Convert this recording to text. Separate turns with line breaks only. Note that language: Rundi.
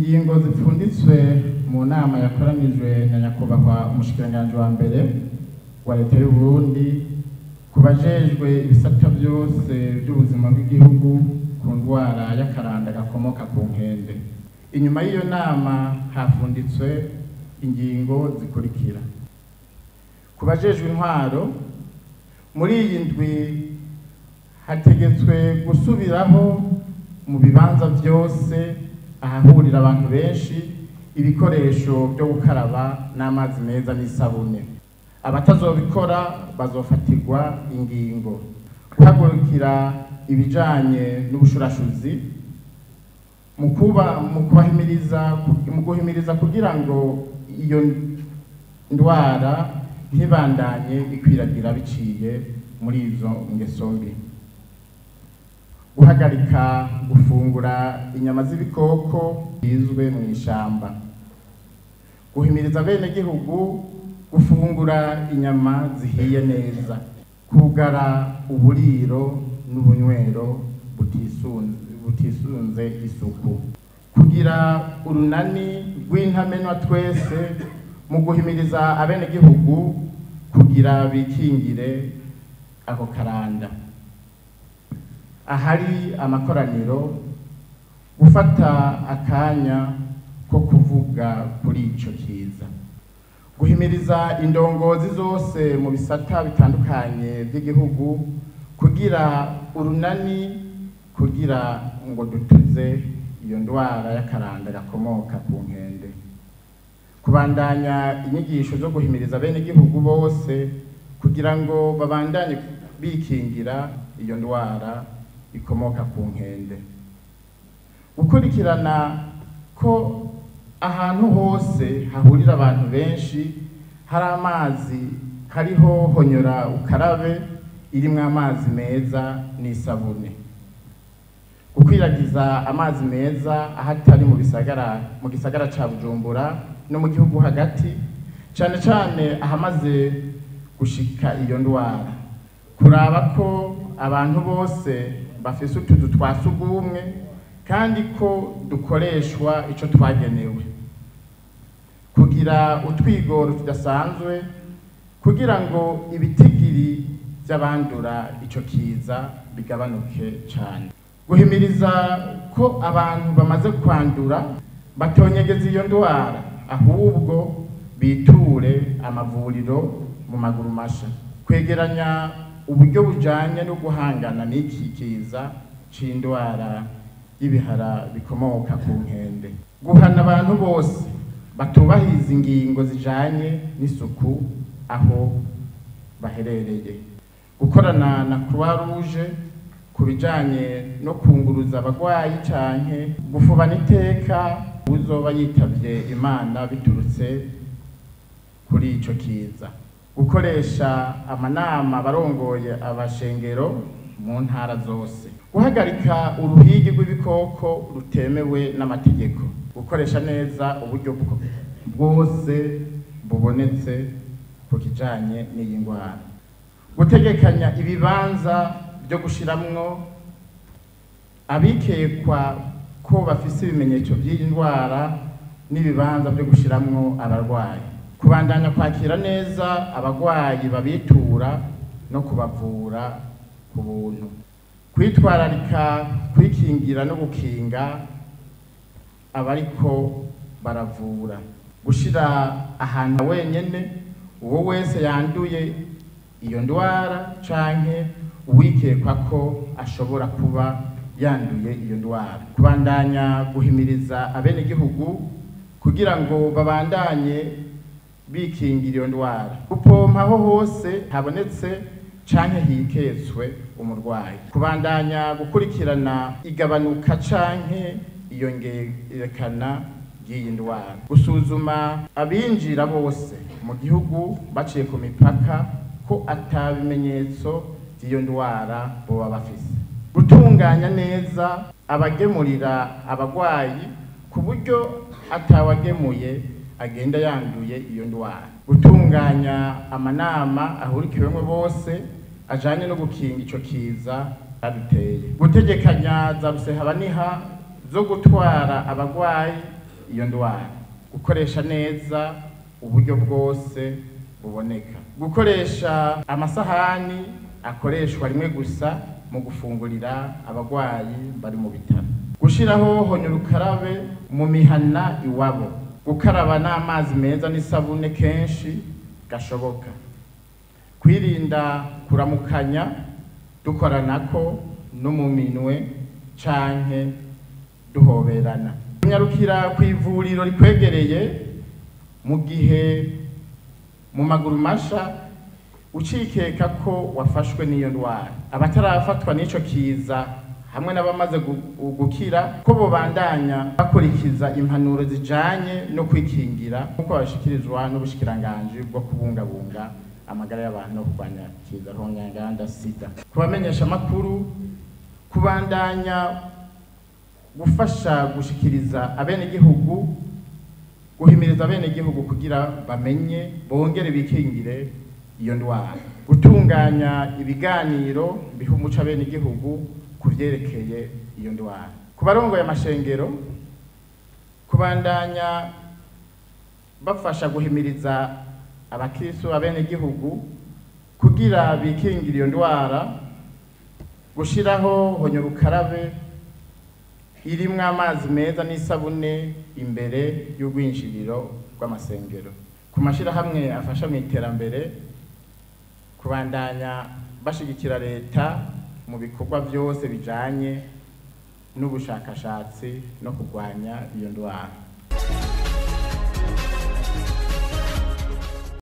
Ingingo zipfunditswe mu nama yakoranijwe na nyakubahwa umushikiranganji wa mbere wa leta y'u Burundi kubajejwe ibisata byose by'ubuzima bw'igihugu ku ndwara y'akaranda gakomoka ku nkende. Inyuma y'iyo nama hafunditswe ingingo zikurikira. Kubajejwe intwaro, muri iyi ndwi hategetswe gusubiraho mu bibanza byose ahahurira abantu benshi ibikoresho byo gukaraba n'amazi meza n'isabune. Abatazobikora bazofatirwa ingingo. Guhagurukira ibijanye n'ubushurashuzi mu guhimiriza kugira ngo iyo ndwara ntibandanye ikwiragira biciye muri izo ngeso mbi. Guhagarika gufungura inyama z'ibikoko bizwe mu ishamba. Guhimiriza bene gihugu gufungura inyama zihiye neza. Kugara uburiro n'ubunywero butisunze isuku. Kugira urunani rw'intamenwa twese mu guhimiriza abene gihugu kugira bikingire ako karanda. Ahari amakoraniro, gufata akanya ko kuvuga kuri ico kiza. Guhimiriza indongozi zose mu bisata bitandukanye by'igihugu kugira urunani kugira ngo dutuze iyo ndwara y'akaranda gakomoka ku nkende. Kubandanya inyigisho zo guhimiriza bene gihugu bose kugira ngo babandanye bikingira iyo ndwara ikomoka ku nkende. Gukurikirana ko ahantu hose hahurira abantu benshi hari amazi hariho honyora ukarabe irimwo amazi meza n'isabune. Gukwiragiza amazi meza ahatari mu gisagara ca Bujumbura no mu gihugu hagati, cane cane ahamaze gushika iyo ndwara. Kuraba ko abantu bose bafise utuzu twa sugumwe kandi ko dukoreshwa ico twagenewe. Kugira utwigoro tudasanzwe kugira ngo ibitigiri by'abandura ico kiza bigabanuke cyane. Guhimiriza ko abantu bamaze kwandura batonyegeza iyo ndwara, ahubwo biture amavuriro mu maguru masha. Kwegeranya uburyo bujanye no guhangana n'iki kiza c'indwara y'ibihara bikomoka ku nkende. Guhana abantu bose batubahiriza ingingo zijanye n'isuku aho baherereye. Gukorana na Croix Rouge ku bijanye no kunguruza abagwayi canke gufubana iteka uzoba yitavye Imana biturutse kuri ico kiza. Gukoresha amanama barongoye abashengero mu ntara zose. Guhagarika uruhigi rw'ibikoko rutemewe n'amategeko. Gukoresha neza uburyo bwose bubonetse ku kijanye n'iyi ndwara. Gutegekanya ibibanza byo gushiramwo abikekwa ko bafise ibimenyetso by'iyi ndwara n'ibibanza byo gushiramwo abarwayi. Kubandanya kwakira neza abagwayi babitura no kubavura ku buntu. Kwitwararika kwikingira no gukinga abariko baravura. Gushira ahantu wenyene uwo wese yanduye iyo ndwara canke uwikekwa ko ashobora kuba yanduye iyo ndwara. Kubandanya guhimiriza abene gihugu kugira ngo babandanye bikingira iyo ndwara. Gupompa aho hose habonetse canke hiketswe umurwayi. Kubandanya gukurikirana igabanuka canke iyongerekana ry'iyi ndwara. Gusuzuma abinjira bose mu gihugu baciye ku mipaka ko atabimenyetso by'iyo ndwara boba bafise. Gutunganya neza abagemurira abagwayi ku buryo atawagemuye agenda yanduye iyo ndwara. Gutunganya amanama ahurikiwemwe bose ajanye no gukinga ico kiza aduteye. Gutegekanya za rusehabaniha zo gutwara abagwayi iyo ndwara, gukoresha neza uburyo bwose buboneka, gukoresha amasahani akoreshwa rimwe gusa mu gufungurira abagwayi bari mu bitaro, gushiraho honyurukarabe mu mihana iwabo, gukaraba n'amazi meza n'isabune kenshi gashoboka, kwirinda kuramukanya dukoranako no mu minwe canke duhoberana, kunyarukira kw'ivuriro rikwegereye mu gihe mu maguru masha ucikeka ko wafashwe n'iyo ndwara. Abatarafatwa n'ico kiza hamwe n'abamaze gukira ko bobandanya bakurikiza impanuro zijanye no kwikingira nkuko bashikirizwa n'ubushikiranganje bwo kubungabunga amagara y'abantu no kurwanya kiza ruhonyanganda sida. Kubamenyesha makuru kubandanya gufasha gushikiriza abenegihugu, guhimiriza abenegihugu kugira bamenye bongere bikingire iyo ndwara, gutunganya ibiganiro biha umuco abenegihugu kuvyerekeye iyo ndwara. Ku barongoye amashengero kubandanya bafasha guhimiriza abakristo abenegihugu kugira bikingire iyo ndwara, gushiraho honyurukarabe irimwo amazi meza n'isabune imbere y'urwinjiriro rw'amasengero. Ku mashirahamwe afasha mu iterambere kubandanya bashigikira leta mu bikorwa byose bijanye n'ubushakashatsi no kurwanya iyo ndwara.